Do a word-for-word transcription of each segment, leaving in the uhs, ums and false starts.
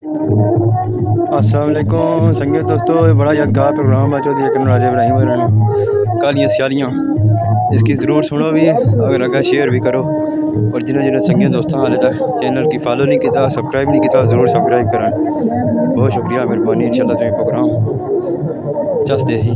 अस्सलाम वालेकुम संगीत दोस्तों, बड़ा यादगार प्रोग्राम है जो देख राजा इब्राहिम और कालियाँ सियालियाँ। इसकी ज़रूर सुनो भी, अगर लगा शेयर भी करो। और जिन्हें जिन्हें संगीत दोस्तों हाले तक चैनल की फॉलो नहीं किया, सब्सक्राइब नहीं किया, ज़रूर सब्सक्राइब करें। बहुत शुक्रिया, मेहरबानी। इंशाल्लाह तुम्हें प्रोग्राम चस देसी।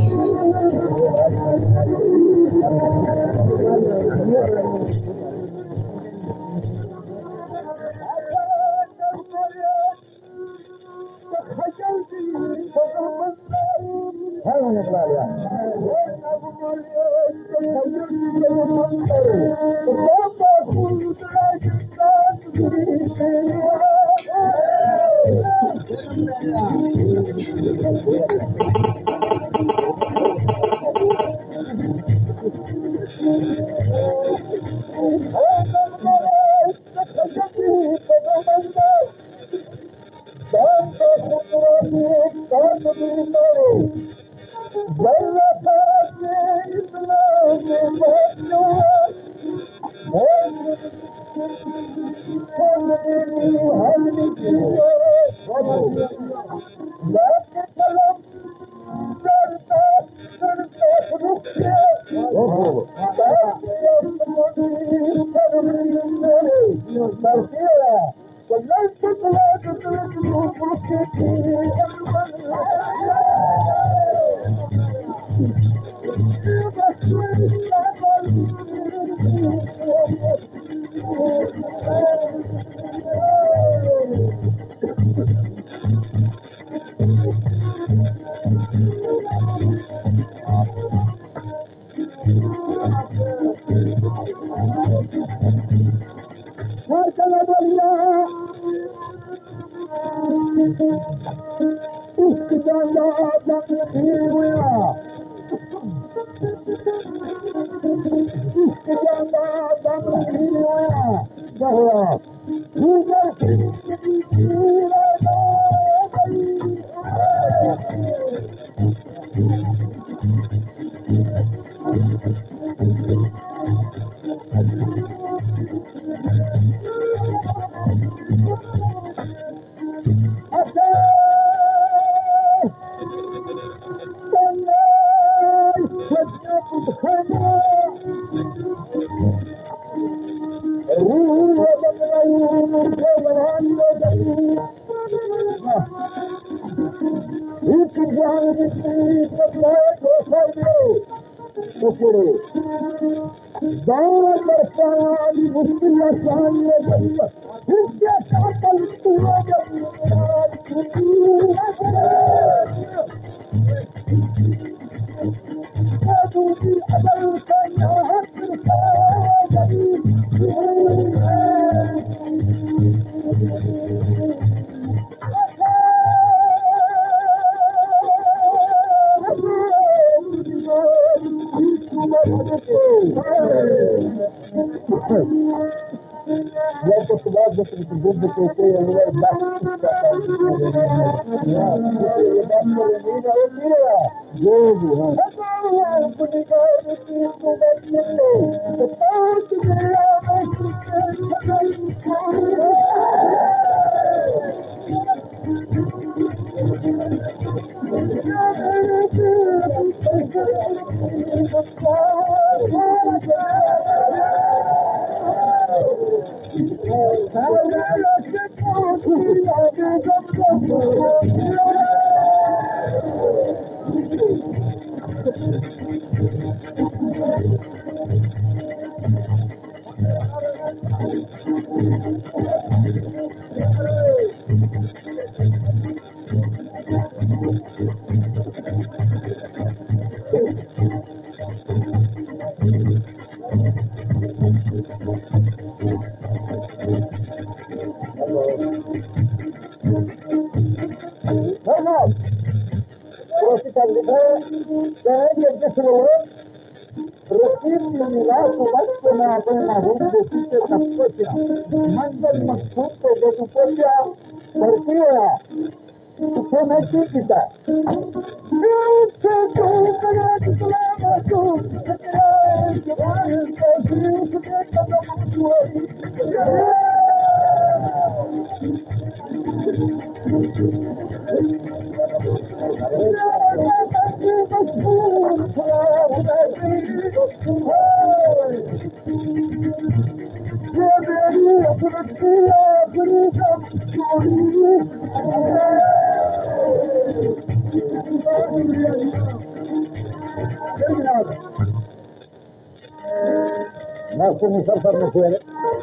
ناس مسافر مسيرة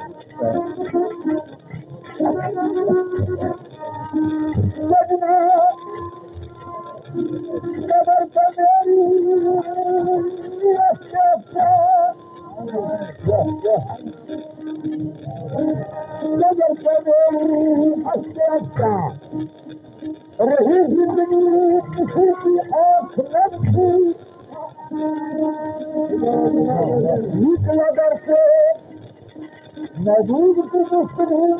الرهيب من بسيطي آخر نفسي يتلا درسي ندود في مستقبل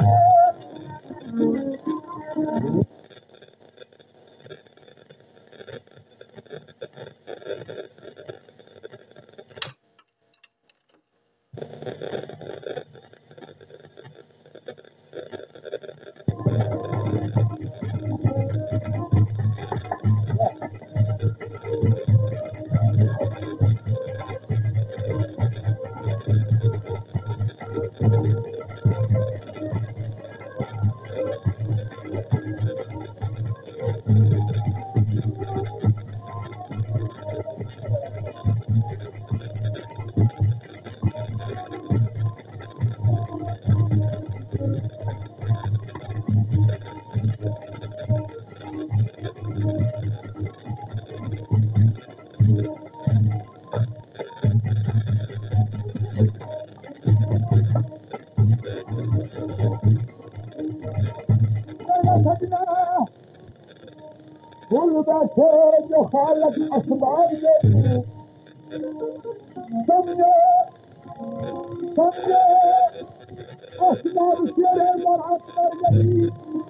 كل बैठे जो हालत असबाब में समझे समझे असबाब शेरे मरात कर गई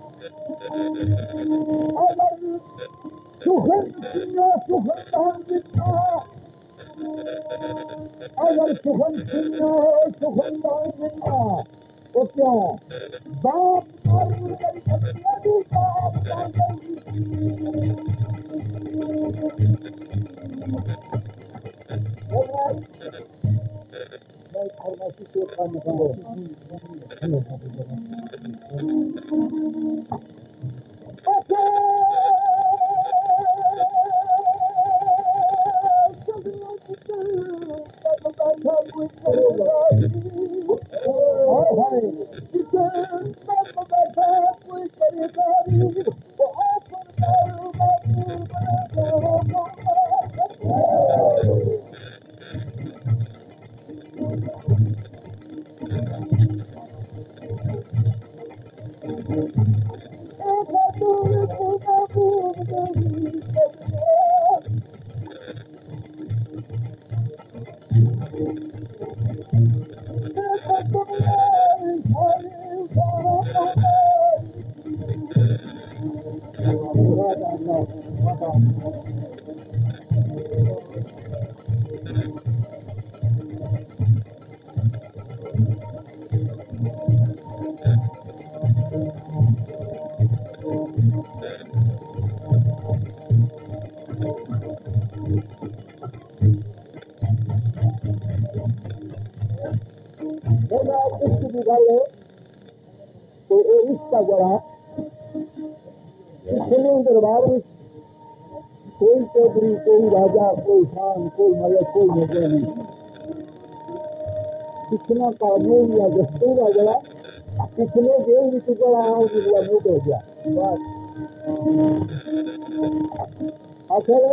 अगर सुखन सिंह सुखनदान दिखा अगर सुखन सिंह सुखनदान दिखा तो क्यों बाप और मेरी बच्चियां भी बाप कर गई मैं फार्मेसी से काम कर रहा तो इसका जरा इतने दरबार में कोई चौधरी कोई राजा कोई खान कोई मलक कोई नजर नहीं कितना कानून या दस्तूर आ गया कितने जेल में चुका रहा हूँ जिसका मुँह हो गया आखिर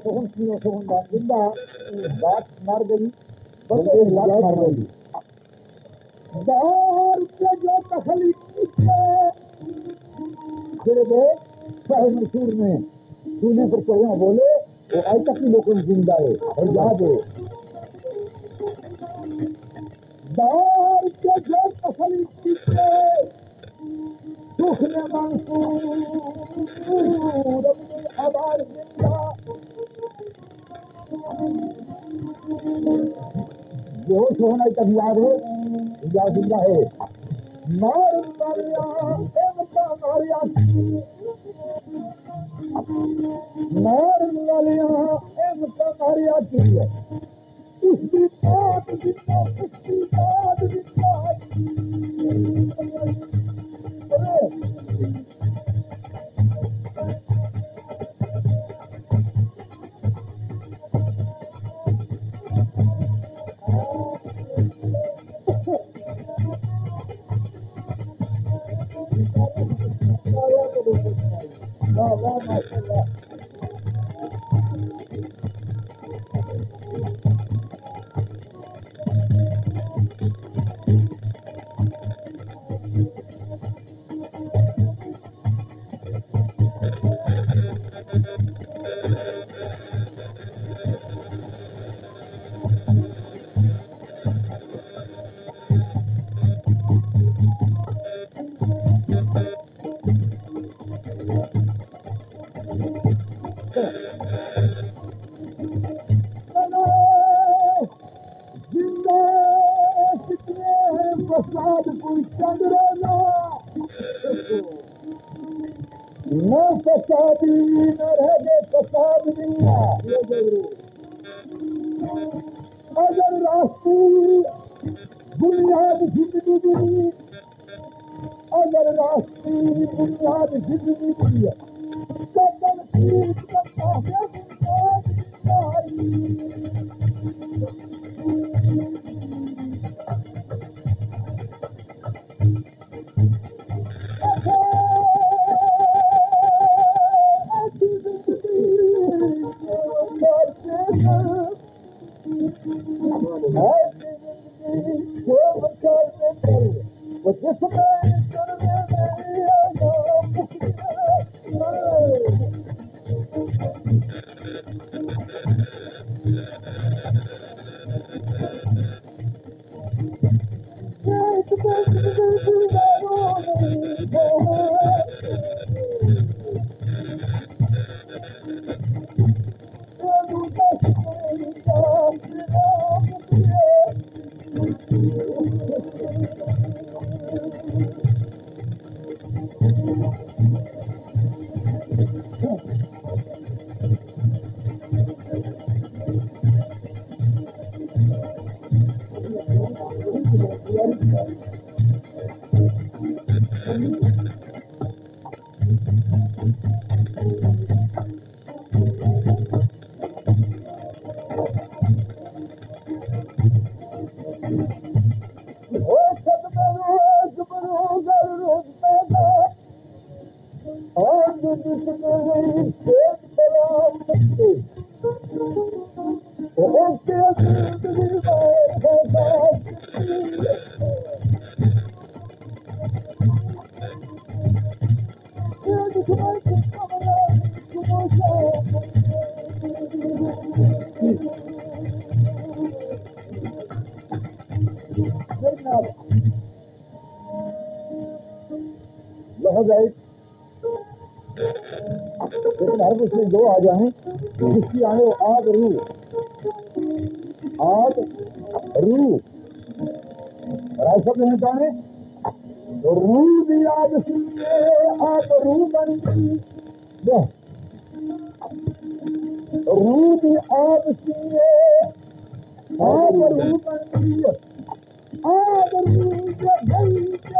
सुगन की सुगन जिंदा बात मर गई बल्कि बात मर गई दार के जो तखलीक फिर वो शाह मशहूर में सुने पर कौन बोले वो आज तक भी लोगों जिंदा है और याद है दार के जो तखलीक सुख में मंसूर अपनी आवाज जिंदा बेहोश होना तक याद है या जिंदा है मार मारिया मारिया मार मारिया मारिया की उसकी बात जितना उसकी बात जितना अगर राष्ट्रीय बुनियाद जिंदगी अगर राष्ट्रीय बुनियाद जिंदगी की तो तनकीद करता है लेकिन हर उसमें दो आ जाए जिसकी आए वो आग रू आग रू राय शब्द है जाने तो रू भी आग सुनिए आग रू बन गई रू भी आग सुनिए आग रू बन गई आग रू